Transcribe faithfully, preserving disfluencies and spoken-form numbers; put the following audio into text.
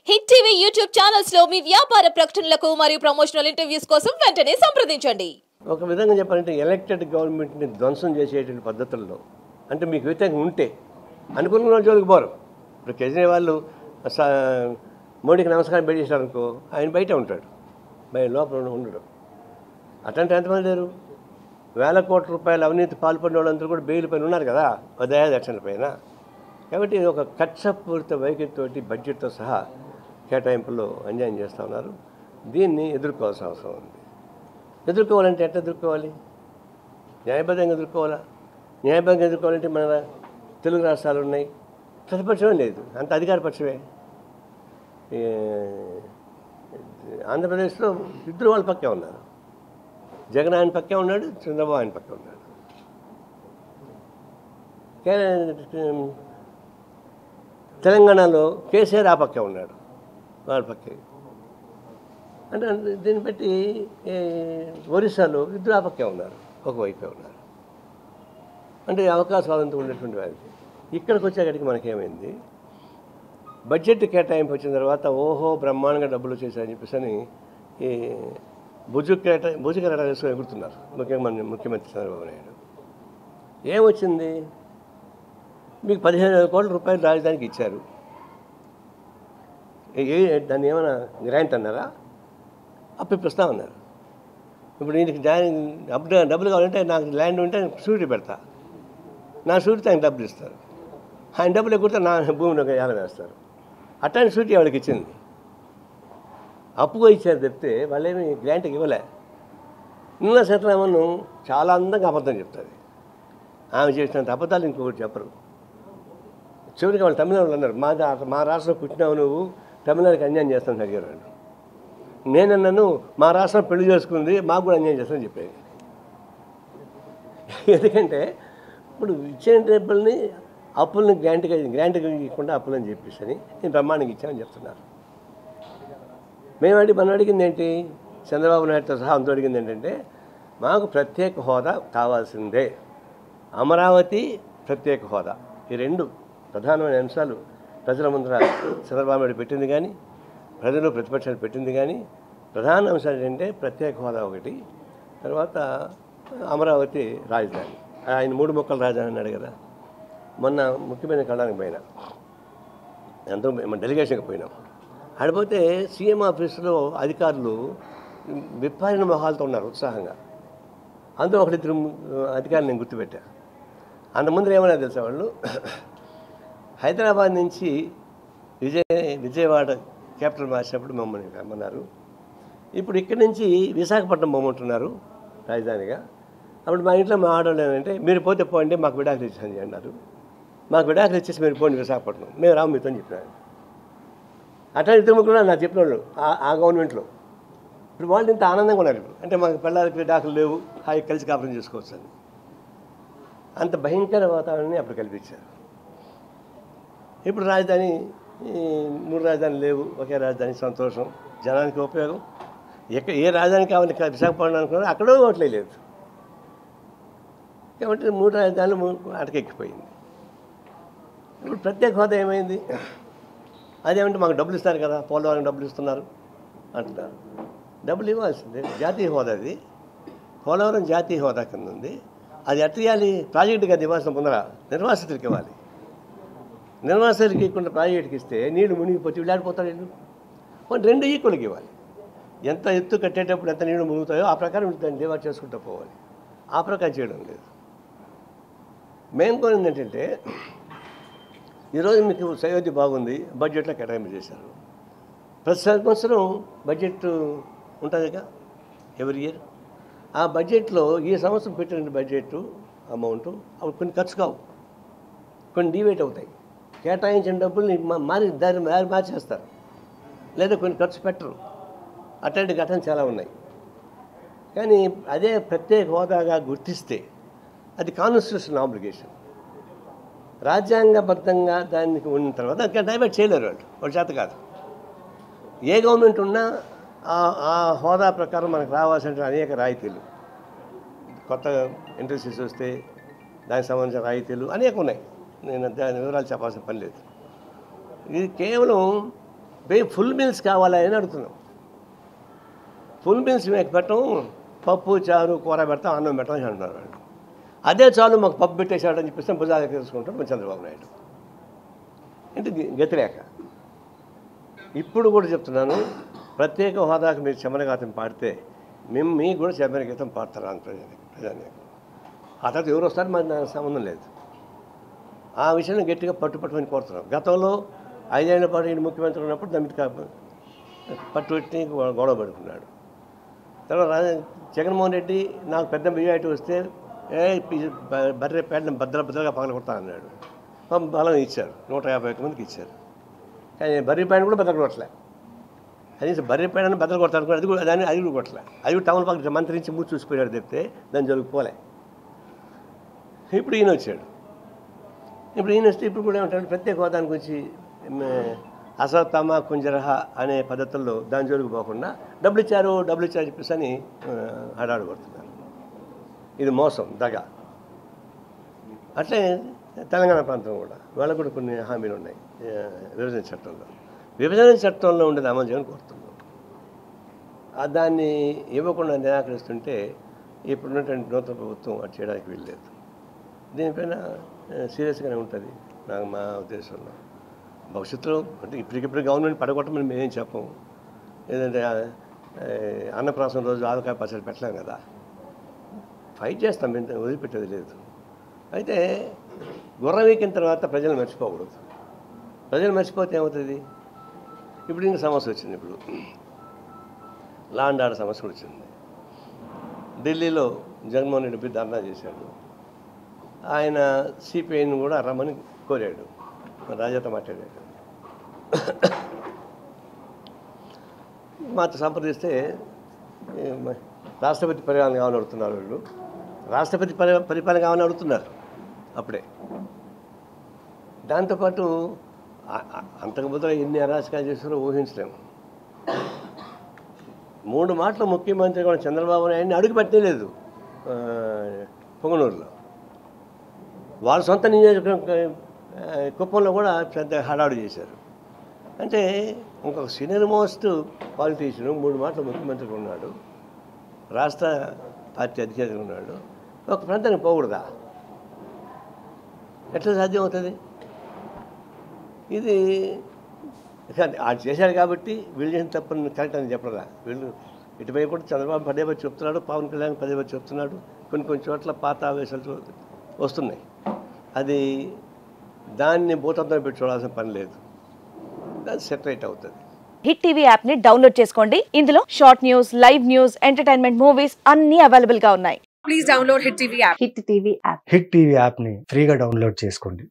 Hit TV YouTube channels లో మీ వ్యాపార ప్రకటనలకు మరియు ప్రమోషనల్ ఇంటర్వ్యూస్ కోసం వెంటనే సంప్రదించండి. ఒక విధంగా చెప్పాలంటే ఎలక్టెడ్ గవర్నమెంట్ని ధ్వంసం చేసేటువంటి పద్ధతుల్లో అంటే మీకు వ్యతిరేకంగా ఉంటే అనుకున్న జోలికి పోరు. ఇప్పుడు కేజ్రీవాల్ మోడీకి నమస్కారం పెట్టేశారనుకో ఆయన బయట ఉంటాడు, బయట లోపల ఉండడు. అట్లాంటి ఎంతమంది లేరు? వేల కోట్ల రూపాయల అవినీతి పాల్పడిన వాళ్ళందరూ కూడా బెయిల్ పైన ఉన్నారు కదా, దయాదక్షిణ పైన. కాబట్టి ఒక కక్షపూరిత వైఖరితోటి బడ్జెట్తో సహా కేటాయింపుల్లో అన్యాయం చేస్తూ ఉన్నారు. దీన్ని ఎదుర్కోవాల్సిన అవసరం ఉంది. ఎదుర్కోవాలంటే ఎట్లా ఎదుర్కోవాలి? న్యాయబద్ధంగా ఎదుర్కోవాలా? న్యాయబద్ధంగా ఎదుర్కోవాలంటే మన తెలుగు రాష్ట్రాలు ఉన్నాయి, ప్రతిపక్షమే లేదు, అంత అధికారపక్షమే. ఆంధ్రప్రదేశ్లో ఇద్దరు వాళ్ళ పక్కే ఉన్నారు. జగన్ ఆయన పక్కే ఉన్నాడు, చంద్రబాబు ఆయన పక్కే ఉన్నాడు. తెలంగాణలో కేసీఆర్ ఆ పక్కే ఉన్నాడు, వాళ్ళ పక్కే. అంటే దీన్ని బట్టి ఒరిస్సాలో ఇద్దరు ఆ పక్కే ఉన్నారు, ఒకవైపే ఉన్నారు. అంటే అవకాశాలంతా ఉండేటువంటి వారికి. ఇక్కడికి వచ్చేకడికి మనకేమైంది, బడ్జెట్ కేటాయింపు వచ్చిన తర్వాత ఓహో బ్రహ్మాండంగా డబ్బులు చేశారని చెప్పేసి అని ఈ భుజు కేటా భుజు కేటా వేసుకొని ఎగురుతున్నారు ముఖ్యమంత్రి ముఖ్యమంత్రి చంద్రబాబు నాయుడు. ఏమొచ్చింది? మీకు పదిహేను వేల కోట్ల రూపాయలు రాజధానికి ఇచ్చారు. ఏ దాన్ని ఏమైనా గ్రాంట్ అన్నారా? అప్పు ఇప్పిస్తామన్నారు. ఇప్పుడు దీనికి డబ్బు డబ్బులు కావాలంటే నాకు ల్యాండ్ ఉంటే షూరిటీ పెడతా, నా షూరిటీ ఆయన డబ్బులు ఇస్తారు. ఆయన డబ్బులు ఎక్కితే నా భూమిని ఒక ఏళ్ళ వేస్తారు. అట్లాంటి షూరిటీ వాళ్ళకి ఇచ్చింది, అప్పుగా ఇచ్చారు చెప్తే వాళ్ళేమి గ్రాంట్కి ఇవ్వలే. నిన్న సీతారామన్ చాలా అందంగా అబద్ధం చెప్తుంది. ఆమె చేసినంత అబద్ధాలు ఇంకొకటి చెప్పరు. చివరికి వాళ్ళు తమిళనాడు అన్నారు, మా మా రాష్ట్రంలో పుట్టినావు నువ్వు, తమిళనాడుకి అన్యాయం చేస్తాను అడిగారు వాళ్ళు. నేనన్నాను మా రాష్ట్రం పెళ్లి చేసుకుంది, మాకు కూడా అన్యాయం చేస్తానని చెప్పేది. ఎందుకంటే ఇప్పుడు ఇచ్చిన డబ్బుల్ని అప్పుల్ని గ్రాంట్గా గ్రాంట్గా ఇవ్వకుండా అప్పులని చెప్పేసి అని నేను బ్రహ్మాండంగా ఇచ్చానని చెప్తున్నారు. మేము అడిగి మనం అడిగింది ఏంటి? చంద్రబాబు నాయుడుతో సహా అంతా అడిగింది ఏంటంటే మాకు ప్రత్యేక హోదా కావాల్సిందే, అమరావతి ప్రత్యేక హోదా, ఈ రెండు ప్రధానమైన అంశాలు ప్రజల ముందర చంద్రబాబు నాయుడు పెట్టింది. కానీ ప్రజలు ప్రతిపక్షాలు పెట్టింది. కానీ ప్రధాన అంశాలు ఏంటంటే ప్రత్యేక హోదా ఒకటి, తర్వాత అమరావతి రాజధాని. ఆయన మూడు మొక్కల రాజధాని అన్నాడు కదా. మొన్న ముఖ్యమైన కళానికి పోయినా, ఎంతో మన డెలిగేషన్కి పోయినాం. ఆడిపోతే సీఎం ఆఫీసులో అధికారులు విప్పారిన మొహాలతో ఉన్నారు ఉత్సాహంగా. అందులో ఒకరిద్దరు అధికారులు నేను గుర్తుపెట్టా. అంతకుముందు ఏమన్నా తెలుసా, వాళ్ళు హైదరాబాద్ నుంచి విజయ విజయవాడ క్యాపిటల్ మార్చినప్పుడు మమ్మల్ని రమ్మన్నారు. ఇప్పుడు ఇక్కడి నుంచి విశాఖపట్నం బొమ్మంటున్నారు రాజధానిగా. అప్పుడు మా ఇంట్లో మా ఆడవాళ్ళు ఏంటంటే మీరు పోతే పోండి, మాకు విడాకులు ఇచ్చేసి అన్నారు. మాకు విడాకులు ఇచ్చేసి మీరు పోండి విశాఖపట్నం, మేము రాము మీతో అని చెప్పినాను. అట్లా ఇద్దరు ముగ్గురు నాకు చెప్పిన వాళ్ళు ఆ గవర్నమెంట్లో. ఇప్పుడు వాళ్ళు ఇంత ఆనందంగా ఉన్నారు. ఇప్పుడు అంటే మాకు పిల్లలకి విడాకులు లేవు, హాయి కలిసి కాపురం చేసుకోవచ్చు అని. అంత భయంకర వాతావరణాన్ని అప్పుడు కల్పించారు. ఇప్పుడు రాజధాని మూడు రాజధానులు లేవు, ఒకే రాజధాని, సంతోషం, జనానికి ఉపయోగం. ఎక్కడ ఏ రాజధాని కావాలి విశాఖపట్నం అనుకున్నారో అక్కడో ఓట్లే లేదు. కాబట్టి మూడు రాజధానులు అటకెక్కిపోయింది. ఇప్పుడు ప్రత్యేక హోదా ఏమైంది? అదేమంటే మాకు డబ్బులు ఇస్తారు కదా, పోలవరం డబ్బులు ఇస్తున్నారు అంటున్నారు. డబ్బులు ఇవ్వాల్సిందే, జాతీయ హోదా అది. పోలవరం జాతీయ హోదా కింద ఉంది. అది ఎట్లా ఇవ్వాలి? ప్రాజెక్టుకి అది ఇవ్వాల్సిన ముందర నిర్వాసితులకి ఇవ్వాలి. నిర్వాసితులకి ఇవ్వకుండా ప్రాజెక్టుకి ఇస్తే నీళ్లు మునిగిపోతే వీళ్ళాడిపోతారు. వీళ్ళు కొన్ని రెండు ఈక్వల్కి ఇవ్వాలి. ఎంత ఎత్తు కట్టేటప్పుడు ఎంత నీళ్లు మునుగుతాయో ఆ ప్రకారం దాన్ని డివైడ్ చేసుకుంటూ పోవాలి. ఆ ప్రకారం చేయడం లేదు. మేము కోరింది ఏంటంటే ఈరోజు మీకు సయోధ్య బాగుంది, బడ్జెట్లో కేటాయింపు చేశారు. ప్రతి సంవత్సరం బడ్జెట్ ఉంటుందిగా ఎవ్రీ ఇయర్. ఆ బడ్జెట్లో ఈ సంవత్సరం పెట్టిన బడ్జెట్ అమౌంట్ అవి కొన్ని ఖర్చు కావు, కొన్ని డివేట్ అవుతాయి. కేటాయించిన డబ్బుల్ని మారి దాన్ని మారి మార్చేస్తారు, లేదా కొన్ని ఖర్చు పెట్టరు. అట్లాంటి ఘటనలు చాలా ఉన్నాయి. కానీ అదే ప్రత్యేక హోదాగా గుర్తిస్తే అది కాన్స్టిట్యూషనల్ ఆబ్లిగేషన్. రాజ్యాంగబద్ధంగా దానికి ఉన్న తర్వాత ఇంకా డైవర్ట్ చేయలేరు వాళ్ళు, వాళ్ళ చేత కాదు. ఏ గవర్నమెంట్ ఉన్నా ఆ హోదా ప్రకారం మనకు రావాల్సిన అనేక రాయితీలు, కొత్త ఇండస్ట్రీస్ వస్తే దానికి సంబంధించిన రాయితీలు అనేక ఉన్నాయి. నేను దాని వివరాలు చెప్పాల్సిన పని లేదు. ఇది కేవలం ఫుల్ మీల్స్ కావాలా అని అడుగుతున్నాం. ఫుల్ మీల్స్ మేము పెట్టం, పప్పు చారు కూర పెడతాం, అన్నం పెట్టాం అని అంటున్నారు వాళ్ళు. అదే చాలు మాకు పప్పు పెట్టేశాడని చెప్పేసి భుజాలు తెలుసుకుంటాం మన చంద్రబాబు నాయుడు. అంటే గతిరేక. ఇప్పుడు కూడా చెప్తున్నాను, ప్రత్యేక హోదాకు మీరు చమరగీతం పాడితే మేము మీకు కూడా చమరగీతం పాడతారు అని ప్రజానికి ప్రజానికి ఆ తర్వాత ఎవరు వస్తారు మరి నాకు సంబంధం లేదు. ఆ విషయాన్ని గట్టిగా పట్టుపట్టుమని కోరుతున్నాం. గతంలో ఐదేళ్ల పాటు ఈయన ముఖ్యమంత్రి ఉన్నప్పుడు దాని మీద పట్టుబట్టి గొడవ పడుకున్నాడు. తర్వాత జగన్మోహన్ రెడ్డి నాకు పెద్ద మెజారిటీ వస్తే ఏ బర్రె పేడని భద్ర భద్రగా పగల కొడతా అన్నాడు. బలం ఇచ్చారు, నూట యాభై ఒక్క మందికి ఇచ్చారు. కానీ బర్రె పేడని కూడా బద్దలు కొట్టలే. అది బర్రె పేడని బద్దలు కొడతాను కూడా అది కూడా దాన్ని అది కూడా కొట్టలే. అది కూడా టౌన్ పక్కన మంత్రి నుంచి మూడు చూసిపోయాడు చెప్తే దాన్ని జరుగుపోలే. ఇప్పుడు ఈయన వచ్చాడు. ఇప్పుడు ఈయన వస్తే ఇప్పుడు కూడా ఏమంటాడు, ప్రత్యేక హోదానికి వచ్చి అసతమ కుంజరహ అనే పద్ధతుల్లో దాని జోలికి పోకుండా డబ్బులు ఇచ్చారు డబ్బులు ఇచ్చారు చెప్పేసి అని హడాడు కొడుతున్నారు. ఇది మోసం, దగ. అట్లే తెలంగాణ ప్రాంతం కూడా వాళ్ళకు కూడా కొన్ని హామీలు ఉన్నాయి విభజన చట్టంలో. విభజన చట్టంలో ఉండేది అమలు చేయని కోరుతున్నాం. దాన్ని ఇవ్వకుండా నిరాకరిస్తుంటే ఇప్పుడున్నటువంటి నూతన ప్రభుత్వం అది చేయడానికి వీల్లేదు. దీనిపైన సీరియస్గానే ఉంటుంది నాకు మా ఉద్దేశంలో. భవిష్యత్తులో అంటే ఇప్పటికిప్పుడు గవర్నమెంట్ పడగొట్టమని మేమేం చెప్పము. ఏదంటే అన్నప్రాసం రోజు ఆవకాయ పచ్చడి పెట్టలేం కదా, ఫైట్ చేస్తాం, మేము వదిలిపెట్టేది లేదు. అయితే గుర్రం ఎక్కిన తర్వాత ప్రజలు మర్చిపోకూడదు. ప్రజలు మర్చిపోతే ఏమవుతుంది? ఇప్పుడు ఇంకా సమస్య వచ్చింది. ఇప్పుడు లా అండ్ ఆర్డర్ సమస్య వచ్చింది. ఢిల్లీలో జగన్మోహన్ రెడ్డి ధర్నా చేశాడు. ఆయన సిపిఐని కూడా రమ్మని కోరాడు, రాజాతో మాట్లాడాడు. మాతో సంప్రదిస్తే రాష్ట్రపతి పరిపాలన కావాలని అడుగుతున్నారు వాళ్ళు. రాష్ట్రపతి పరి పరిపాలన కావాలని అడుగుతున్నారు అప్పుడే. దాంతోపాటు అంతకు ముందర ఎన్ని అరాచకాలు చేస్తారో ఊహించలేము. మూడు మాటలు ముఖ్యమంత్రి కూడా చంద్రబాబు నాయుడిని అడుగు పెట్టలేదు పొంగనూరులో. వాళ్ళ సొంత నియోజకవర్గం కుప్పంలో కూడా పెద్ద హడావుడి చేశారు. అంటే ఇంకొక సీనియర్ మోస్ట్ పాలిటీషియన్ మూడు మాటలు ముఖ్యమంత్రి ఉన్నాడు, రాష్ట్ర పార్టీ అధికారి ఉన్నాడు, ఒక ప్రాంతానికి పోకూడదా? ఎట్లా సాధ్యం అవుతుంది? ఇది అది చేశారు కాబట్టి వీళ్ళు చేసిన తప్పని కరెక్ట్ అని చెప్పరా? వీళ్ళు ఇటువైపు కూడా చంద్రబాబు పదే పది చెప్తున్నాడు, పవన్ కళ్యాణ్ పదే పది చెప్తున్నాడు. కొన్ని కొన్ని చోట్ల పాత ఆవేశాలు వస్తున్నాయి. అది దాన్ని భూతత్వం పెట్టి చూడాల్సిన పని లేదు, దాన్ని సెపరేట్ అవుతుంది. హిట్ టీవీ యాప్ ని డౌన్లోడ్ చేసుకోండి. ఇందులో short news, live news, entertainment movies అన్ని అవైలబుల్ గా ఉన్నాయి. Please download Hit TV app. Hit TV app Hit TV app ని ఫ్రీగా డౌన్లోడ్ చేసుకోండి.